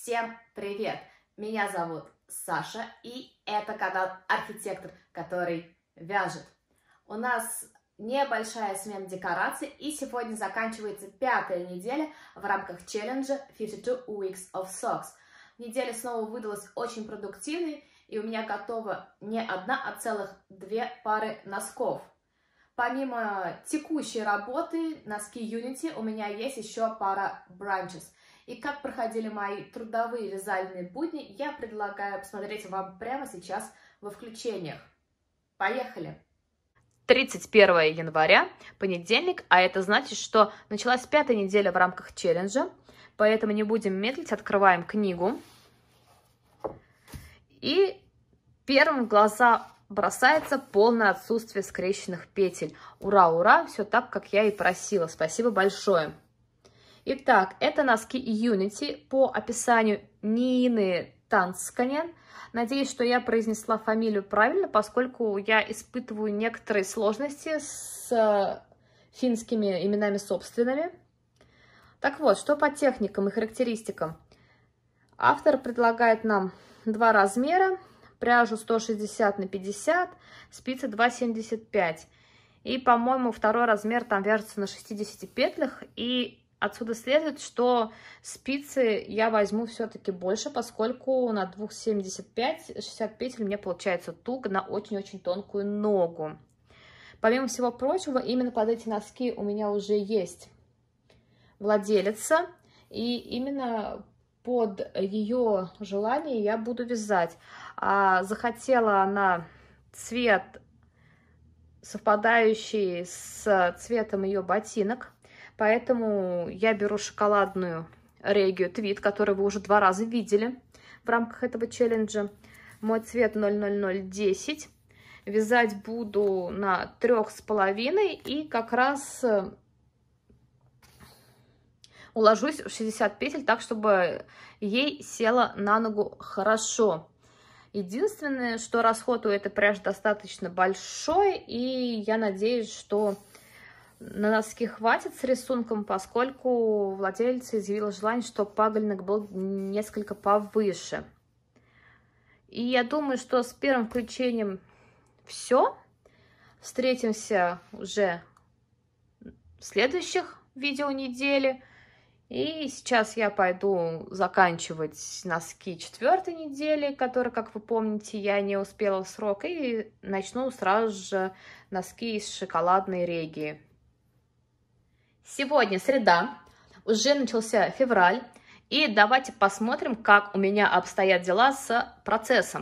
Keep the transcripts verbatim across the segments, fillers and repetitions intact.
Всем привет! Меня зовут Саша, и это канал Архитектор, который вяжет. У нас небольшая смена декораций, и сегодня заканчивается пятая неделя в рамках челленджа фифти ту Weeks of Socks. Неделя снова выдалась очень продуктивной, и у меня готова не одна, а целых две пары носков. Помимо текущей работы носки Unity, у меня есть еще пара Branches. И как проходили мои трудовые вязальные будни, я предлагаю посмотреть вам прямо сейчас во включениях. Поехали! тридцать первого января, понедельник, а это значит, что началась пятая неделя в рамках челленджа, поэтому не будем медлить, открываем книгу. И первым в глаза бросается полное отсутствие скрещенных петель. Ура, ура, все так, как я и просила. Спасибо большое. Итак, это носки Unity по описанию Нины Тансканен. Надеюсь, что я произнесла фамилию правильно, поскольку я испытываю некоторые сложности с финскими именами собственными. Так вот, что по техникам и характеристикам. Автор предлагает нам два размера, пряжу сто шестьдесят на пятьдесят, спицы два семьдесят пять. И, по-моему, второй размер там вяжется на шестидесяти петлях, и отсюда следует, что спицы я возьму все-таки больше, поскольку на двух семьдесят пять шестьдесят петель мне получается туго на очень-очень тонкую ногу. Помимо всего прочего, именно под эти носки у меня уже есть владелица, и именно под ее желание я буду вязать. А захотела она цвет, совпадающий с цветом ее ботинок. Поэтому я беру шоколадную Regio Tweed, которую вы уже два раза видели в рамках этого челленджа. Мой цвет ноль ноль ноль десять. Вязать буду на трех с половиной и как раз уложусь в шестьдесят петель, так чтобы ей села на ногу хорошо. Единственное, что расход у этой пряжи достаточно большой, и я надеюсь, что на носки хватит с рисунком, поскольку владелица изъявила желание, чтобы пагольник был несколько повыше. И я думаю, что с первым включением все. Встретимся уже в следующих видео недели. И сейчас я пойду заканчивать носки четвертой недели, которые, как вы помните, я не успела в срок. И начну сразу же носки из шоколадной Регии. Сегодня среда, уже начался февраль, и давайте посмотрим, как у меня обстоят дела с процессом.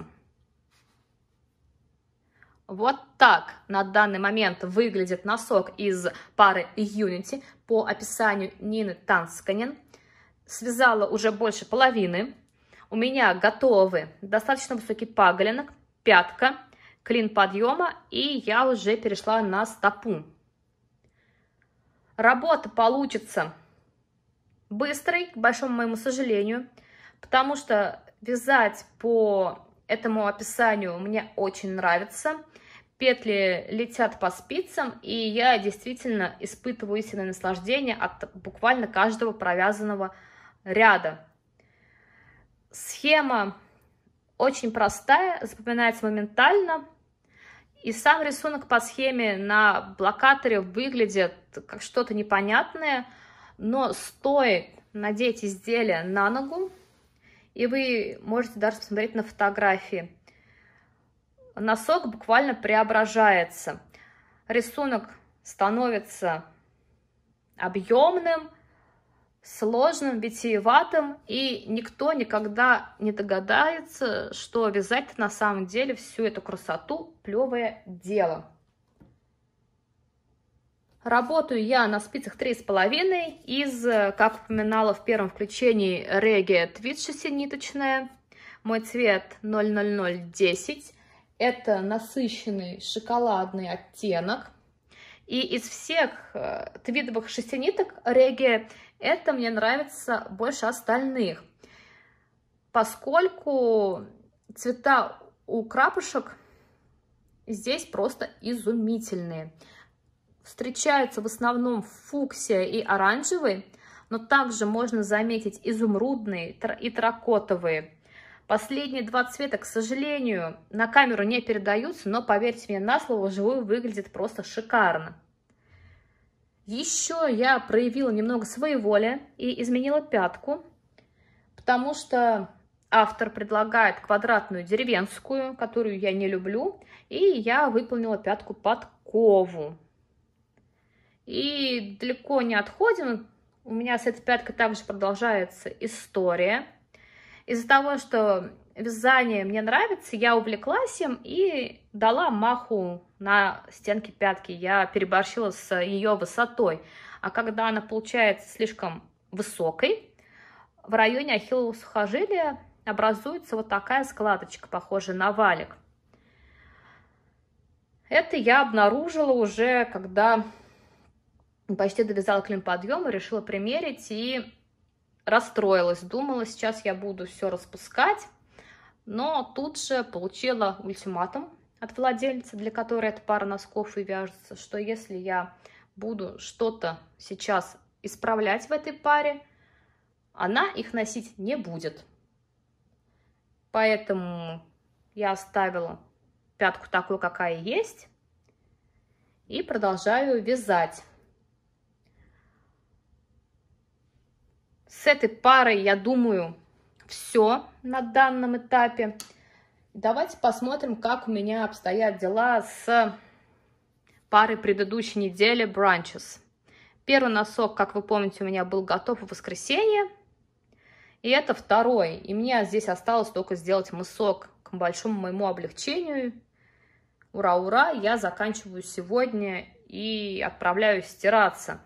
Вот так на данный момент выглядит носок из пары Unity по описанию Нины Тансканен. Связала уже больше половины. У меня готовы достаточно высокий паголенок, пятка, клин подъема, и я уже перешла на стопу. Работа получится быстрой, к большому моему сожалению, потому что вязать по этому описанию мне очень нравится. Петли летят по спицам, и я действительно испытываю истинное наслаждение от буквально каждого провязанного ряда. Схема очень простая, запоминается моментально. И сам рисунок по схеме на блокаторе выглядит как что-то непонятное, но стоит надеть изделие на ногу, и вы можете даже посмотреть на фотографии. Носок буквально преображается. Рисунок становится объемным, сложным, витиеватым, и никто никогда не догадается, что вязать на самом деле всю эту красоту плевое дело. Работаю я на спицах три с половиной из, как упоминала в первом включении, Regio Tweed шестиниточная. Мой цвет ноль ноль ноль десять. Это насыщенный шоколадный оттенок. И из всех твидовых шестиниток Regio это мне нравится больше остальных, поскольку цвета у крапушек здесь просто изумительные. Встречаются в основном фуксия и оранжевый, но также можно заметить изумрудные и терракотовые. Последние два цвета, к сожалению, на камеру не передаются, но, поверьте мне на слово, вживую выглядит просто шикарно. Еще я проявила немного своеволия и изменила пятку, потому что автор предлагает квадратную деревенскую, которую я не люблю, и я выполнила пятку подкову. И далеко не отходим, у меня с этой пяткой также продолжается история. Из-за того, что вязание мне нравится, я увлеклась им и дала маху на стенке пятки. Я переборщила с ее высотой. А когда она получается слишком высокой, в районе ахиллового сухожилия образуется вот такая складочка, похожая на валик. Это я обнаружила уже, когда почти довязала клин-подъем и решила примерить, и расстроилась. Думала, сейчас я буду все распускать, но тут же получила ультиматум от владельца, для которой эта пара носков и вяжется, что если я буду что-то сейчас исправлять в этой паре, она их носить не будет. Поэтому я оставила пятку такой, какая есть, и продолжаю вязать. С этой парой, я думаю, все на данном этапе. Давайте посмотрим, как у меня обстоят дела с парой предыдущей недели Branches. Первый носок, как вы помните, у меня был готов в воскресенье. И это второй. И мне здесь осталось только сделать мысок к большому моему облегчению. Ура, ура! Я заканчиваю сегодня и отправляюсь стираться.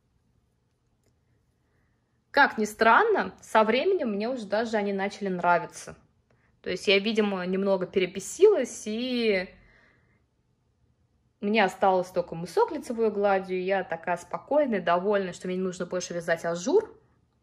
Как ни странно, со временем мне уже даже они начали нравиться. То есть я, видимо, немного перебесилась, и мне осталось только мысок лицевой гладью, и я такая спокойная, довольная, что мне не нужно больше вязать ажур.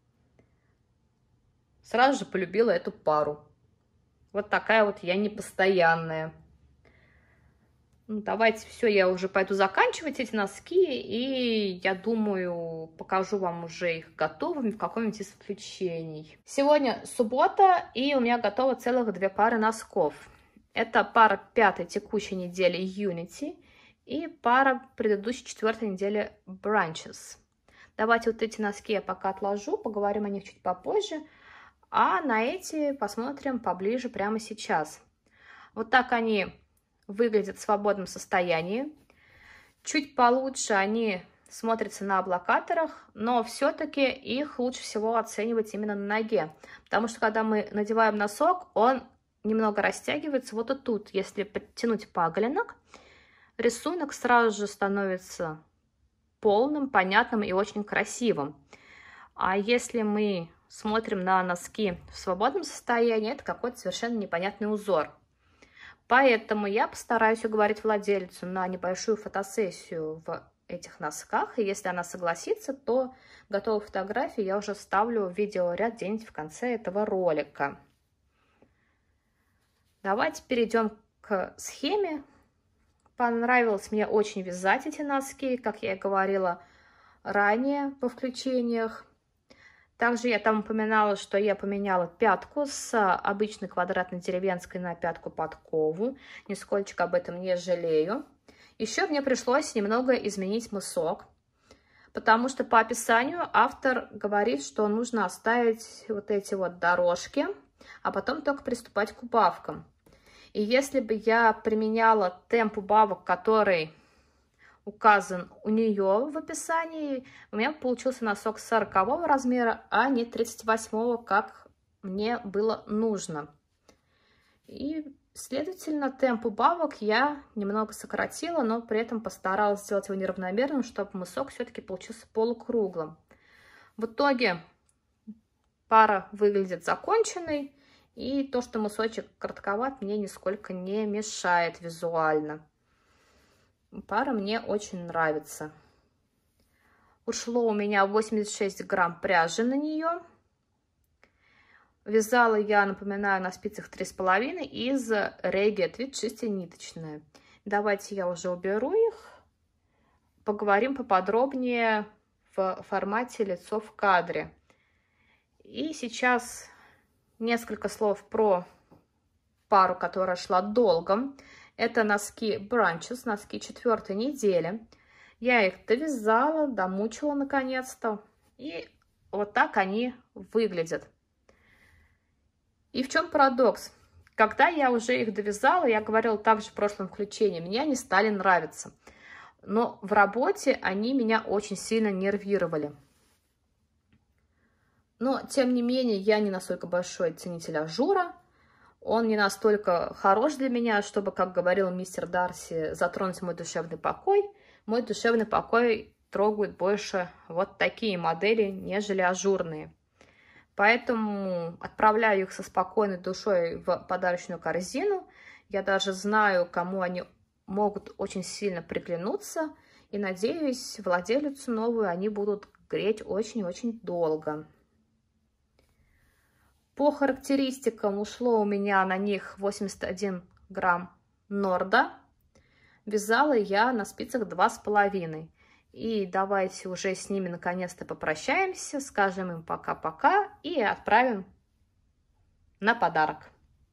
Сразу же полюбила эту пару. Вот такая вот я непостоянная. Ну, давайте все, я уже пойду заканчивать эти носки, и я думаю, покажу вам уже их готовыми в каком-нибудь из включений. Сегодня суббота, и у меня готово целых две пары носков. Это пара пятой текущей недели Unity и пара предыдущей четвертой недели Branches. Давайте вот эти носки я пока отложу, поговорим о них чуть попозже, а на эти посмотрим поближе прямо сейчас. Вот так они выглядят в свободном состоянии. Чуть получше они смотрятся на облокаторах, но все-таки их лучше всего оценивать именно на ноге, потому что когда мы надеваем носок, он немного растягивается вот и тут. Если подтянуть паголенок, рисунок сразу же становится полным, понятным и очень красивым. А если мы смотрим на носки в свободном состоянии, это какой-то совершенно непонятный узор. Поэтому я постараюсь уговорить владельцу на небольшую фотосессию в этих носках. И если она согласится, то готовую фотографию я уже вставлю в видеоряд где-нибудь в конце этого ролика. Давайте перейдем к схеме. Понравилось мне очень вязать эти носки, как я и говорила ранее во включениях. Также я там упоминала, что я поменяла пятку с обычной квадратной деревенской на пятку подкову. Нисколько об этом не жалею. Еще мне пришлось немного изменить мысок, потому что по описанию автор говорит, что нужно оставить вот эти вот дорожки, а потом только приступать к убавкам. И если бы я применяла темп убавок, который указан у нее в описании, у меня получился носок сорокового размера, а не тридцать восьмого, как мне было нужно. И, следовательно, темп убавок я немного сократила, но при этом постаралась сделать его неравномерным, чтобы мысок все-таки получился полукруглым. В итоге пара выглядит законченной, и то, что мысочек коротковат, мне нисколько не мешает визуально. Пара мне очень нравится. Ушло у меня восемьдесят шесть грамм пряжи на нее. Вязала я, напоминаю, на спицах три с половиной из Reget Wit шестиниточная. Давайте я уже уберу их. Поговорим поподробнее в формате лицо в кадре. И сейчас несколько слов про пару, которая шла долго. Это носки Branches, носки четвертой недели. Я их довязала, домучила наконец-то. И вот так они выглядят. И в чем парадокс? Когда я уже их довязала, я говорила также в прошлом включении, мне они стали нравиться. Но в работе они меня очень сильно нервировали. Но, тем не менее, я не настолько большой ценитель ажура. Он не настолько хорош для меня, чтобы, как говорил мистер Дарси, затронуть мой душевный покой. Мой душевный покой трогают больше вот такие модели, нежели ажурные. Поэтому отправляю их со спокойной душой в подарочную корзину. Я даже знаю, кому они могут очень сильно приглянуться. И надеюсь, владелицу новую они будут греть очень-очень долго. По характеристикам ушло у меня на них восемьдесят один грамм Норда. Вязала я на спицах два с половиной. И давайте уже с ними наконец-то попрощаемся, скажем им пока-пока и отправим на подарок.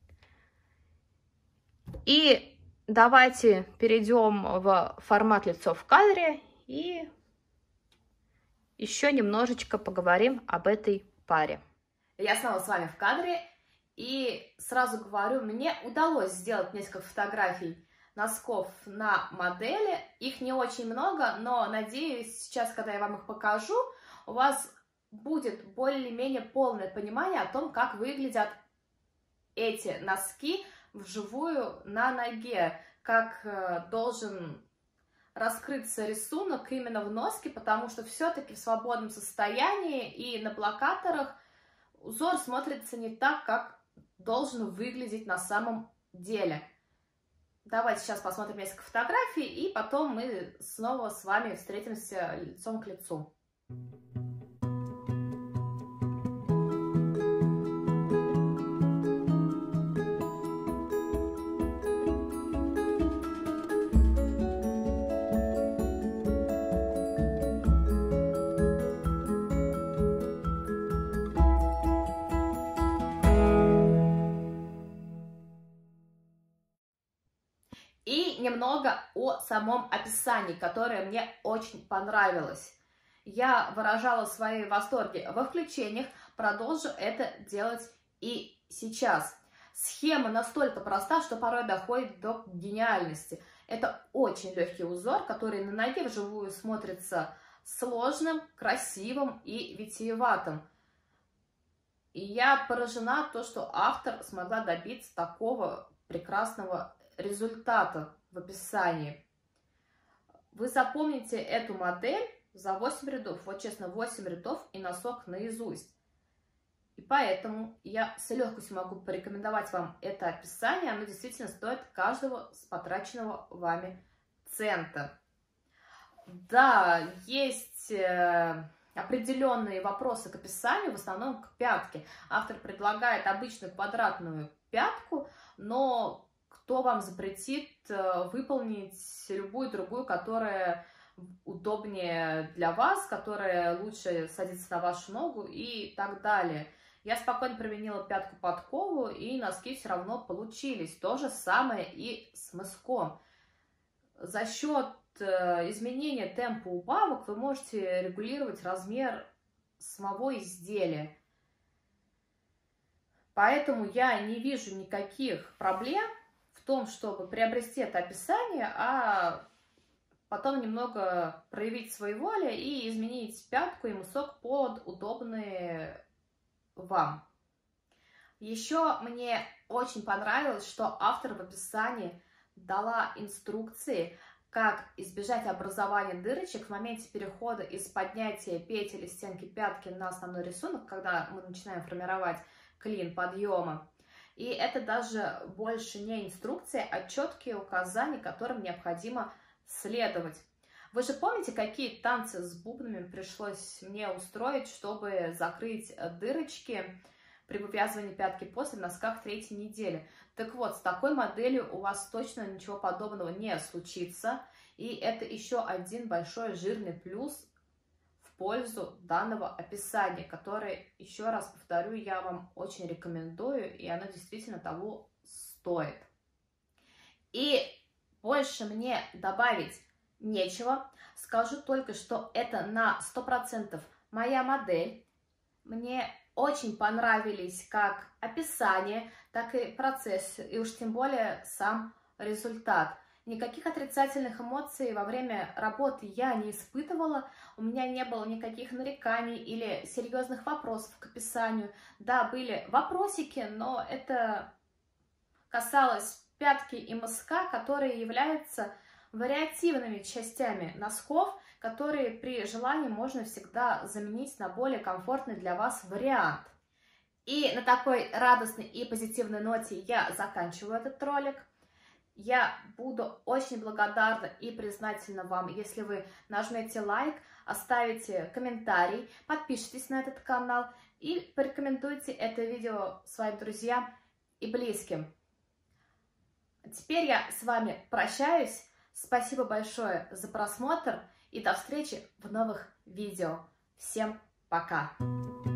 И давайте перейдем в формат лицо в кадре и еще немножечко поговорим об этой паре. Я снова с вами в кадре и сразу говорю, мне удалось сделать несколько фотографий носков на модели. Их не очень много, но надеюсь, сейчас, когда я вам их покажу, у вас будет более-менее полное понимание о том, как выглядят эти носки вживую на ноге, как э, должен раскрыться рисунок именно в носке, потому что все-таки в свободном состоянии и на плакаторах узор смотрится не так, как должен выглядеть на самом деле. Давайте сейчас посмотрим несколько фотографий, и потом мы снова с вами встретимся лицом к лицу. И немного о самом описании, которое мне очень понравилось. Я выражала свои восторги во включениях, продолжу это делать и сейчас. Схема настолько проста, что порой доходит до гениальности. Это очень легкий узор, который на ноге вживую смотрится сложным, красивым и витиеватым. И я поражена то, что автор смогла добиться такого прекрасного результата в описании. Вы запомните эту модель за восемь рядов. Вот честно, восемь рядов и носок наизусть. И поэтому я с легкостью могу порекомендовать вам это описание. Оно действительно стоит каждого с потраченного вами цента. Да, есть определенные вопросы к описанию, в основном к пятке. Автор предлагает обычную квадратную пятку, но кто вам запретит выполнить любую другую, которая удобнее для вас, которая лучше садится на вашу ногу и так далее. Я спокойно применила пятку подкову, и носки все равно получились. То же самое и с мыском. За счет изменения темпа убавок вы можете регулировать размер самого изделия. Поэтому я не вижу никаких проблем в том, чтобы приобрести это описание, а потом немного проявить свою волю и изменить пятку и мысок под удобные вам. Еще мне очень понравилось, что автор в описании дала инструкции, как избежать образования дырочек в моменте перехода из поднятия петель из стенки пятки на основной рисунок, когда мы начинаем формировать клин подъема. И это даже больше не инструкция, а четкие указания, которым необходимо следовать. Вы же помните, какие танцы с бубнами пришлось мне устроить, чтобы закрыть дырочки при вывязывании пятки после в носках третьей недели? Так вот, с такой моделью у вас точно ничего подобного не случится. И это еще один большой жирный плюс в пользу данного описания, которое, еще раз повторю, я вам очень рекомендую, и оно действительно того стоит. И больше мне добавить нечего. Скажу только, что это на сто процентов моя модель. Мне очень понравились как описание, так и процесс, и уж тем более сам результат. Никаких отрицательных эмоций во время работы я не испытывала, у меня не было никаких нареканий или серьезных вопросов к описанию. Да, были вопросики, но это касалось пятки и мыска, которые являются вариативными частями носков, которые при желании можно всегда заменить на более комфортный для вас вариант. И на такой радостной и позитивной ноте я заканчиваю этот ролик. Я буду очень благодарна и признательна вам, если вы нажмете лайк, оставите комментарий, подпишитесь на этот канал и порекомендуйте это видео своим друзьям и близким. Теперь я с вами прощаюсь. Спасибо большое за просмотр и до встречи в новых видео. Всем пока!